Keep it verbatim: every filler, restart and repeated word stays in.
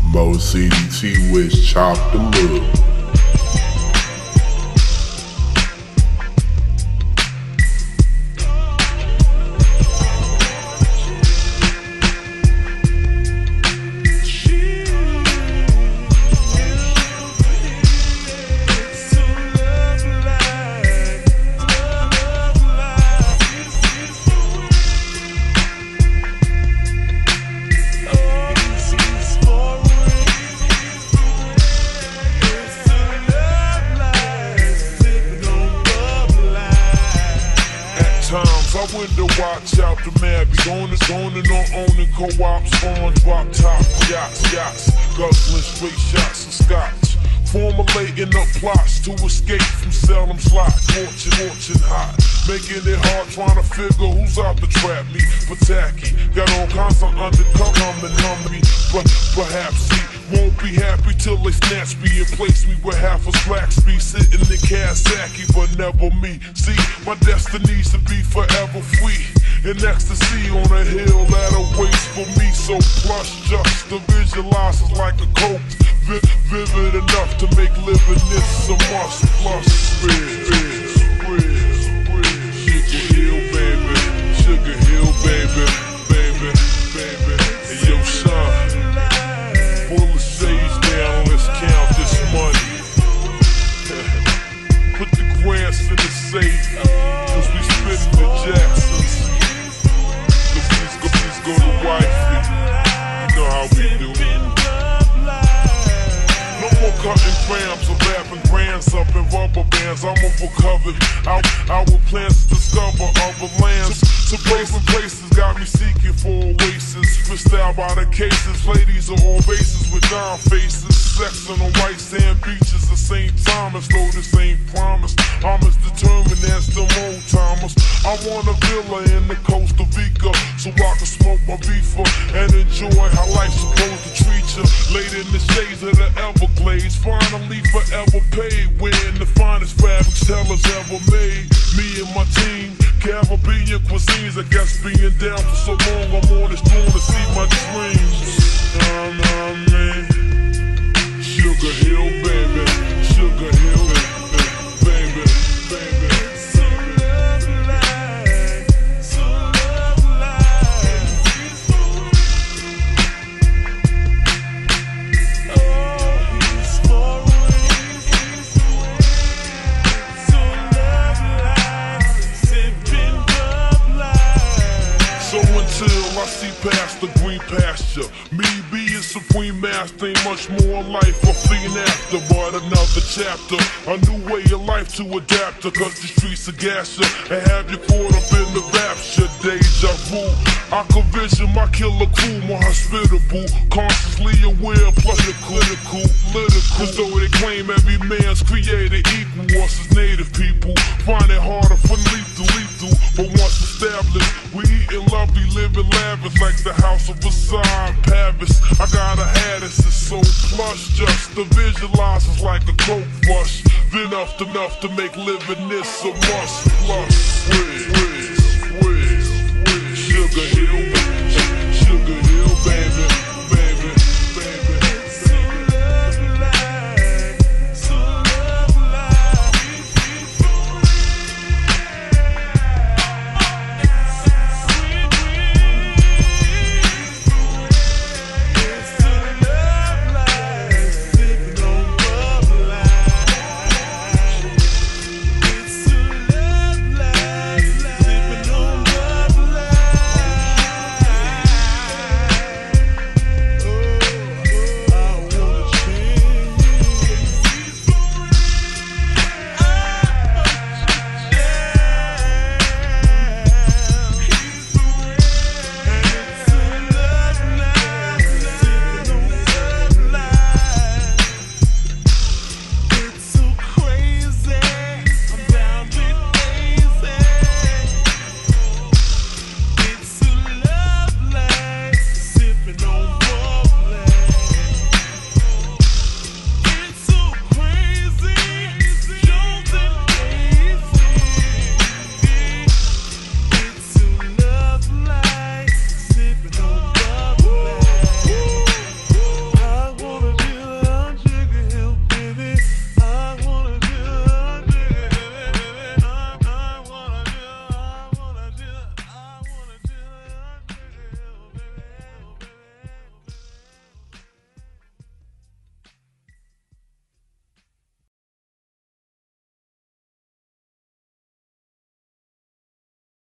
Mo C D T Wish Chop the Lil. I went to watch out the man be on his own and on owning co-op, SpongeBob top yachts, yachts, guzzling straight shots of scotch, formulating up plots to escape from selling slot, fortune, fortune hot, making it hard trying to figure who's out to trap me for tacky. Got all kinds of undercover coming on me, but perhaps he won't be happy till they snatch me and place me where half a slack be sitting in Kawasaki, but never me. See, my destiny's to be forever free in ecstasy on a hill that awaits for me. So plush, just to visualize is like a coke, Vi vivid enough to make living this a must. Plus, spread, spread, spread, Sugar Hill, baby, Sugar Hill, baby, baby, baby. Hey, yo, son. Pull the shades down, let's count this money. Put the grants in the safe, cause we spittin' the Jacksons. Cause please go, please go to wifey. You know how we do. No more cutting grams or wrapping grands up in rubber bands. I'm overcovered. Our, our plans to discover other lands. So placing places got me seeking for oasis. Fished out by the cases, ladies are all bases with down faces. Sex on the white sand beaches of Saint Thomas, though this ain't promised. I'm as determined as them old timers. I want a villa in the Costa Rica, so I can smoke my beefer and enjoy how life's supposed to treat you. Laid in the shades of the Everglades, finally forever paid. Wearing the finest fabrics tellers ever made. Me and my team, Caribbean cuisines. I guess being down for so long, I'm on this throne to see my dreams. You know what I mean? Sugar Hill, baby, Sugar Hill, baby, baby, baby. So until I see past the green pasture, me being supreme master ain't much more life a fiend after, but another chapter, a new way of life to adapt to, cause the streets are gas ya and have you caught up in the rapture. Deja vu, I can vision my killer crew more hospitable, consciously aware plus the clinical, political, cause though they claim every man's created equal, us as native people find it harder for lethal, lethal, but once established, we eatin' lovely, living lavish like the house of Versailles, Paris. I gotta have this, it's so plush, just to visualize it's like a coke rush. Enough to enough to make living this a must plus.